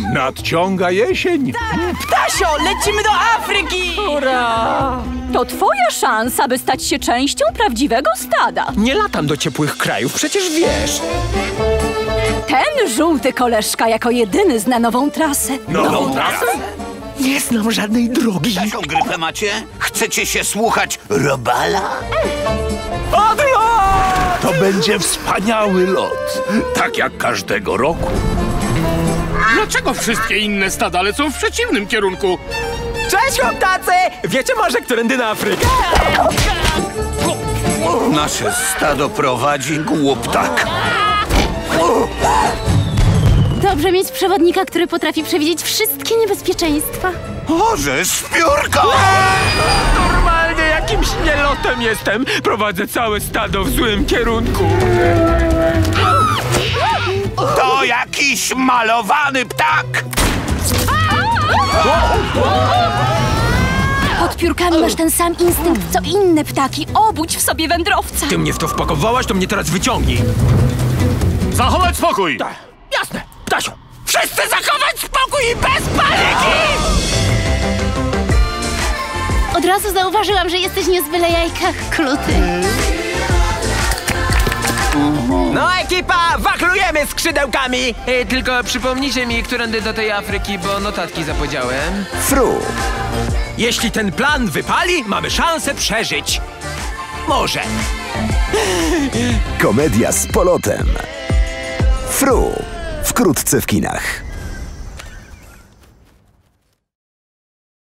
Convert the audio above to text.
Nadciąga jesień. Ptasio, lecimy do Afryki! Ura! To twoja szansa, by stać się częścią prawdziwego stada. Nie latam do ciepłych krajów, przecież wiesz. Ten żółty koleżka jako jedyny zna nową trasę. Nową trasę? Nie znam żadnej drogi. Jaką grypę macie? Chcecie się słuchać Robala? To będzie wspaniały lot. Tak jak każdego roku. Dlaczego wszystkie inne stada lecą w przeciwnym kierunku? Cześć, chłoptacy! Wiecie może, którędy na Afrykę? Nasze stado prowadzi głuptak. Dobrze mieć przewodnika, który potrafi przewidzieć wszystkie niebezpieczeństwa. Orzesz w piórko! Normalnie jakimś nielotem jestem. Prowadzę całe stado w złym kierunku. To jakiś malowany ptak! Pod piórkami masz ten sam instynkt, co inne ptaki. Obudź w sobie wędrowca. Ty mnie w to wpakowałaś, to mnie teraz wyciągnij. Zachować spokój! Jasne, Ptasiu. Wszyscy zachować spokój i bez paniki! Od razu zauważyłam, że jesteś nie z byle jajka, kluty. No ekipa, wachlujemy skrzydełkami! Tylko przypomnijcie mi, którędy do tej Afryki, bo notatki zapowiedziałem. Fru. Jeśli ten plan wypali, mamy szansę przeżyć. Może. Komedia z polotem. Fru. Wkrótce w kinach.